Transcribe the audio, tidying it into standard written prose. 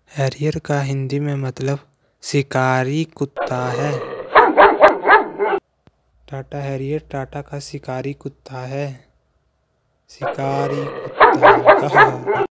Harrier का हिंदी में मतलब शिकारी कुत्ता है। टाटा हैरियर टाटा का शिकारी कुत्ता है। शिकारी कुत्ता